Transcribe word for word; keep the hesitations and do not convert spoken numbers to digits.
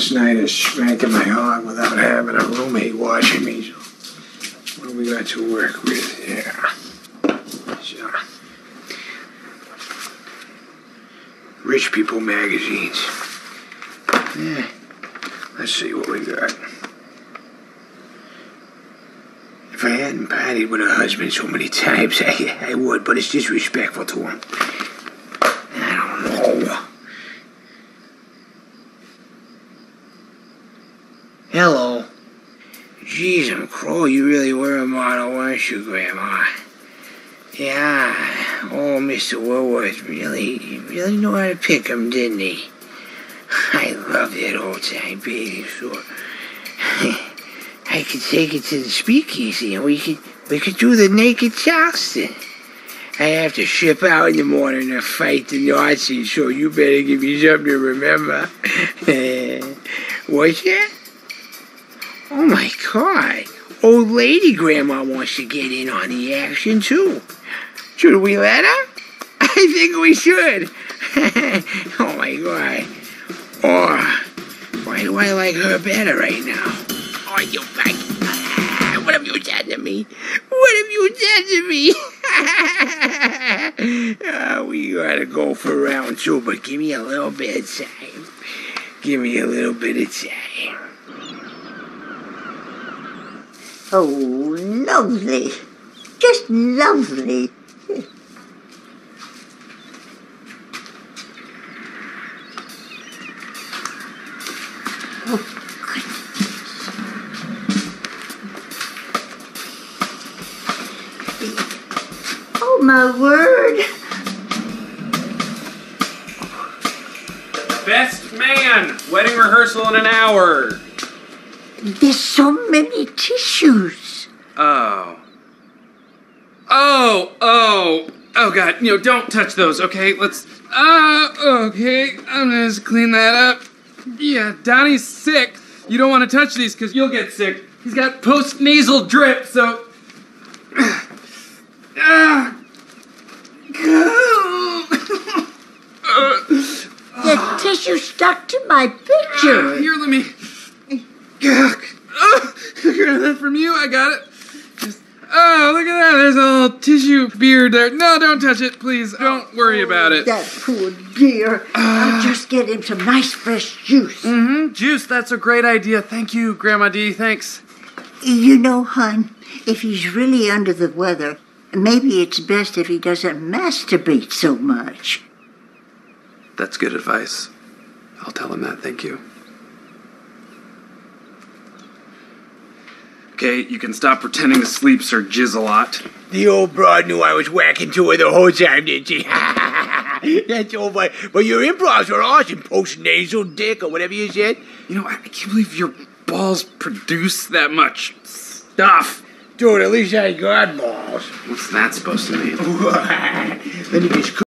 last night of spanking my hog without having a roommate watching me. So what do we got to work with? Yeah. So, Rich People magazines. Yeah. Let's see what we got. If I hadn't partied with her husband so many times, I, I would, but it's disrespectful to him. I don't know. Hello. Jeez, I'm crow. You really were a model, weren't you, Grandma? Yeah. Oh, Mister Woolworth really, he really knew how to pick 'em, didn't he? I love that old-time bathing suit. I could take it to the speakeasy and we could we could do the naked Charleston. I have to ship out in the morning to fight the Nazis, so you better give me something to remember. What's that? Oh my God. Old lady Grandma wants to get in on the action too. Should we let her? I think we should. Oh my God. Or why do I like her better right now? Oh, you back. Ah, what have you done to me? What have you done to me? uh, we gotta go for round two, but give me a little bit of time. Give me a little bit of time. Oh, lovely. Just lovely. Oh. Oh, my word. Best man! Wedding rehearsal in an hour. There's so many tissues. Oh. Oh, oh. Oh, God. You know, don't touch those, okay? Let's... Uh, okay. I'm gonna just clean that up. Yeah, Donnie's sick. You don't want to touch these because you'll get sick. He's got post-nasal drip, so... Ah. The tissue stuck to my picture. Uh, here, let me... Oh, that from you? I got it. Just, oh, look at that. There's a little tissue beard there. No, don't touch it, please. Don't worry about it. That poor dear. Uh, I'll just get him some nice fresh juice. Mm-hmm. Juice, that's a great idea. Thank you, Grandma D. Thanks. You know, hon, if he's really under the weather, maybe it's best if he doesn't masturbate so much. That's good advice. I'll tell him that. Thank you. Okay, you can stop pretending to sleep, Sir Jizz a lot. The old broad knew I was whacking to her the whole time, didn't she? That's all right. But your improvs were awesome. Post-nasal dick or whatever you said. You know, I can't believe your balls produce that much stuff. Dude, at least I got balls. What's that supposed to mean? Let me just...